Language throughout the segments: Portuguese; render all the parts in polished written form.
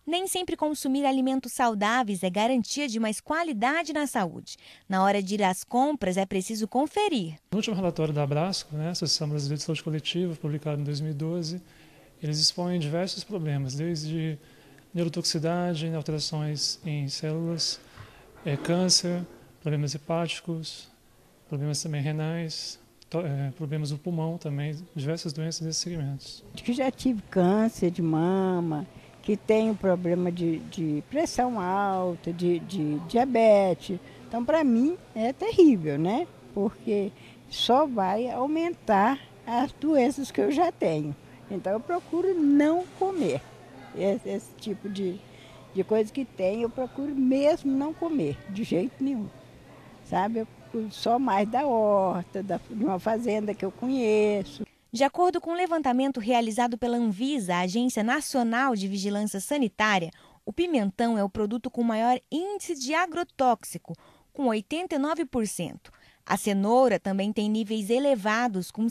Nem sempre consumir alimentos saudáveis é garantia de mais qualidade na saúde. Na hora de ir às compras, é preciso conferir. No último relatório da Abrasco, Associação Brasileira de Saúde Coletiva, publicado em 2012, eles expõem diversos problemas, desde neurotoxicidade, alterações em células, câncer, problemas hepáticos, problemas também renais, problemas do pulmão também, diversas doenças desses segmentos. Que já tive câncer de mama, que tenho problema de pressão alta, de diabetes. Então, para mim, é terrível, né? Porque só vai aumentar as doenças que eu já tenho. Então, eu procuro não comer esse tipo de coisa que tem, eu procuro mesmo não comer, de jeito nenhum. Sabe? Eu procuro só mais da horta, de uma fazenda que eu conheço. De acordo com um levantamento realizado pela Anvisa, a Agência Nacional de Vigilância Sanitária, o pimentão é o produto com maior índice de agrotóxico, com 89%. A cenoura também tem níveis elevados, com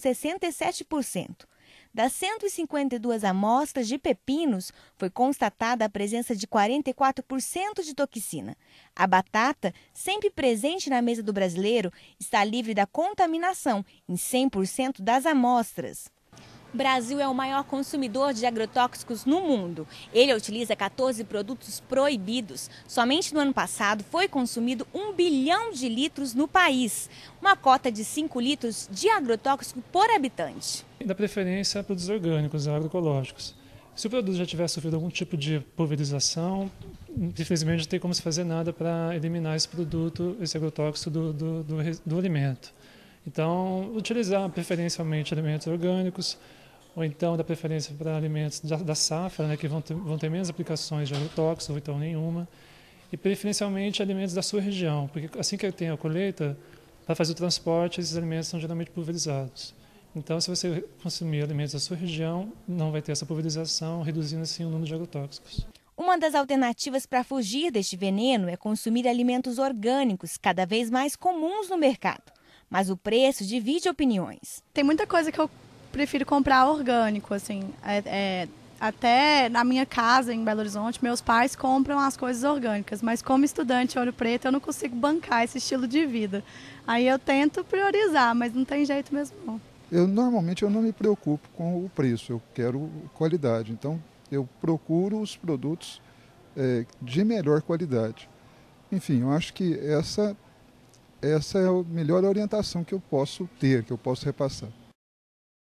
67%. Das 152 amostras de pepinos, foi constatada a presença de 44% de toxina. A batata, sempre presente na mesa do brasileiro, está livre da contaminação em 100% das amostras. O Brasil é o maior consumidor de agrotóxicos no mundo. Ele utiliza 14 produtos proibidos. Somente no ano passado foi consumido 1 bilhão de litros no país, uma cota de 5 litros de agrotóxico por habitante. Da preferência a produtos orgânicos, agroecológicos. Se o produto já tiver sofrido algum tipo de pulverização, infelizmente não tem como se fazer nada para eliminar esse produto, esse agrotóxico do alimento. Então, utilizar preferencialmente alimentos orgânicos, ou então da preferência para alimentos da safra, que vão ter menos aplicações de agrotóxicos, ou então nenhuma, e preferencialmente alimentos da sua região, porque assim que tem a colheita, para fazer o transporte, esses alimentos são geralmente pulverizados. Então, se você consumir alimentos da sua região, não vai ter essa pulverização, reduzindo assim o número de agrotóxicos. Uma das alternativas para fugir deste veneno é consumir alimentos orgânicos, cada vez mais comuns no mercado. Mas o preço divide opiniões. Tem muita coisa que eu prefiro comprar orgânico, assim. Até na minha casa, em Belo Horizonte, meus pais compram as coisas orgânicas, mas como estudante de Ouro Preto, eu não consigo bancar esse estilo de vida. Aí eu tento priorizar, mas não tem jeito mesmo não. Normalmente eu não me preocupo com o preço, eu quero qualidade. Então, eu procuro os produtos de melhor qualidade. Enfim, eu acho que essa é a melhor orientação que eu posso ter, que eu posso repassar.